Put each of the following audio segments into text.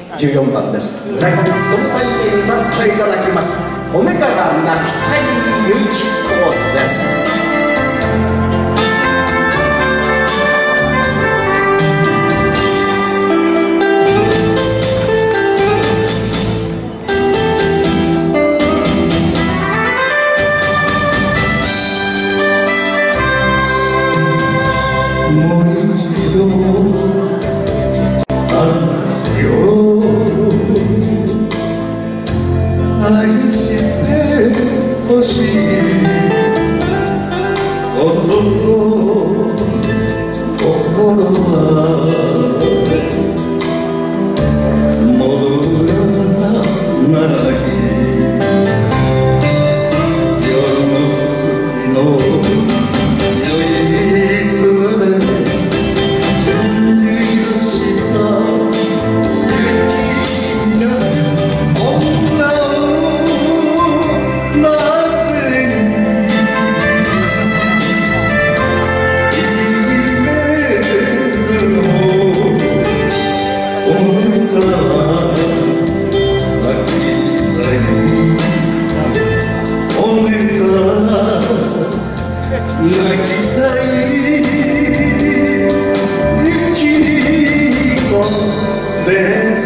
14番です。村上勉さんに歌っていただきます。骨から泣きたいゆき子です。 もう一度愛を愛してほしい男心は戻らない夜のすすきの泣きたいゆき子です。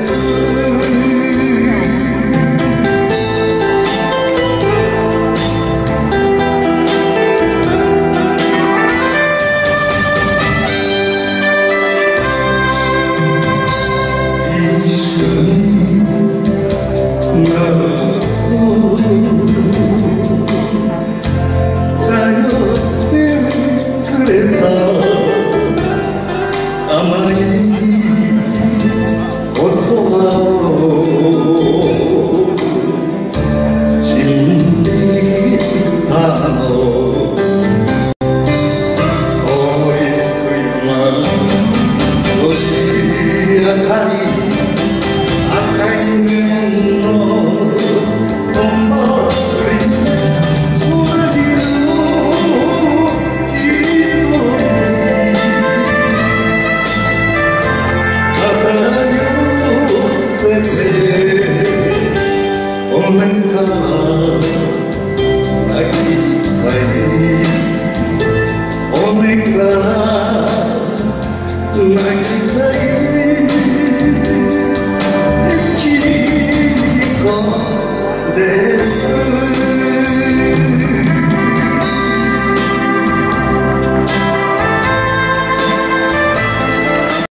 一緒になると甘い言葉を信じたの追いつく今星明かり赤い面の灯おなか泣きたいおなか泣きたいゆき子で